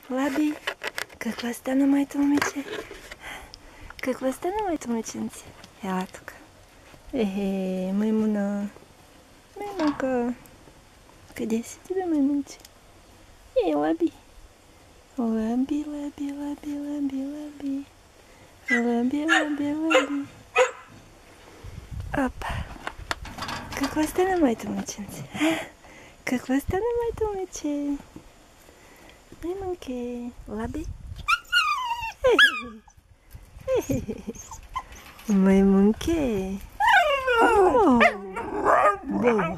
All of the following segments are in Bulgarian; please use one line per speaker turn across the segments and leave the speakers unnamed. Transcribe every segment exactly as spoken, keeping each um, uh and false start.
Лаби, какво стана, моето момиче? Какво стана, моето момиченце? Ела тук. Ехе, маймуна. Маймунка. Къде си ти, бе, маймунче? Ей, Лаби. Лаби, лаби, лаби, лаби, лаби. Лаби, лаби, лаби. Опа. Какво стана, моето момиченце? Какво стана, моето момиче? Маймунке. Лаби? Маймунке. О,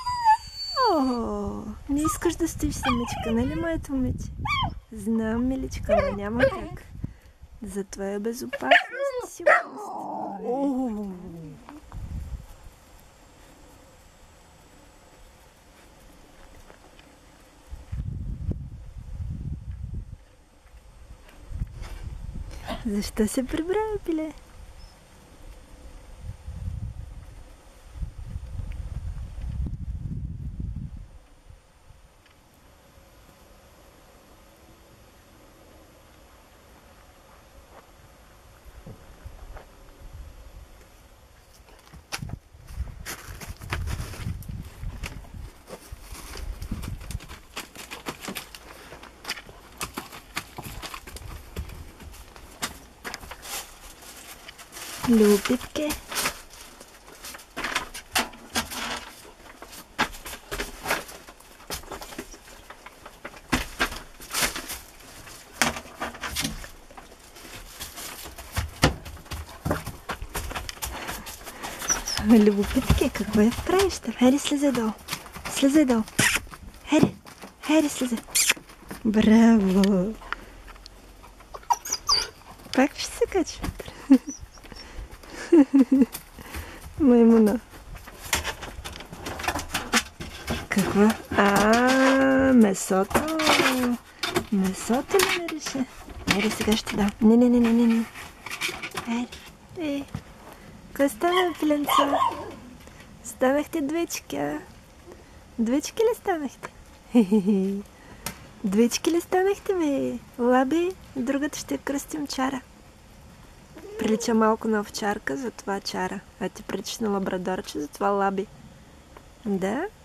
О, не искаш да стоиш самичка, нали, моето момиче? Знам, миличка, но няма как. За твоя безопасност и сигурност. О. Защо се прибрава, пиле? Любитке. Любопитке, какво я правиш там? Хайде, слезе долу. Слезе долу. Хайде, хайде, слезе. Браво! Пак ще се качва. Маймуна. Какво? А, месото. Месото ли нареше? Айде, сега ще дам. Не, не, не, не, не, не. Айде. Ей. Какво стана, пиленца? Станахте двечки, а? Двечки ли станахте? Двечки ли станахте, бе? Лаби, другата ще кръстим Чара. Прилича малко на овчарка, затова Чара. А ти прилича на лабрадорче, затова Лаби. Да?